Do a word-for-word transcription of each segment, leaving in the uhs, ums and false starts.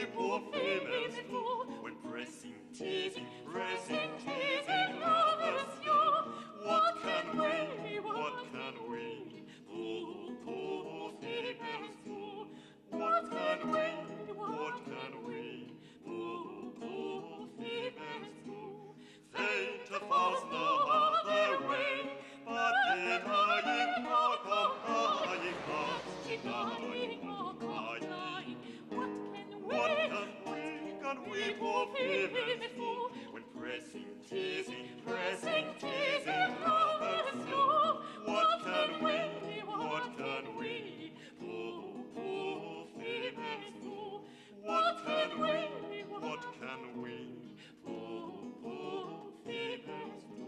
poor females do, when pressing, teasing, pressing, teasing lovers you. What can we, what can we, poor, poor females do? What can we, what can we, poor, poor females do? Faint falls no other way, but denying our complying hearts, denying our complying. What can we, can we, poor females do, when pressing, teasing, pressing, teasing lovers do? What can we, what can we, poor, poor females do? What can we, what can we, poor, poor females do?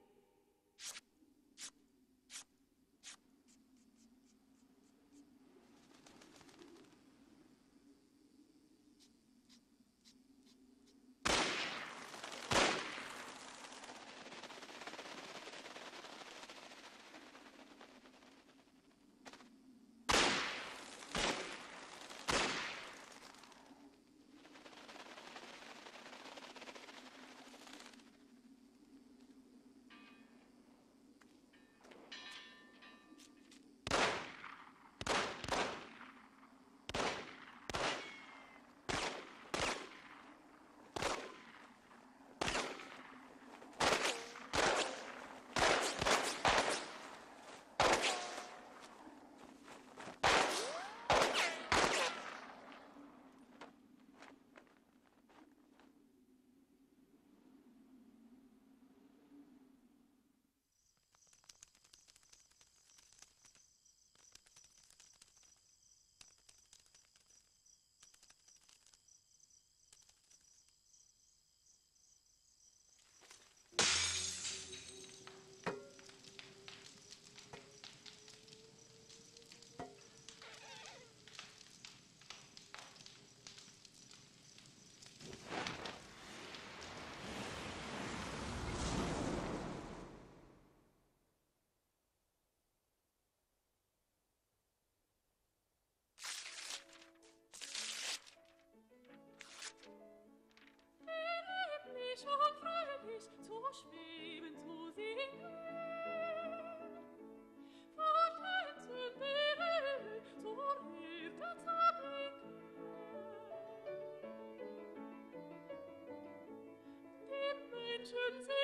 Und fröhlich zu schweben, zu singen. Verglänzend die Höhe, zur Hüfte zu blinken. Die Menschen sehen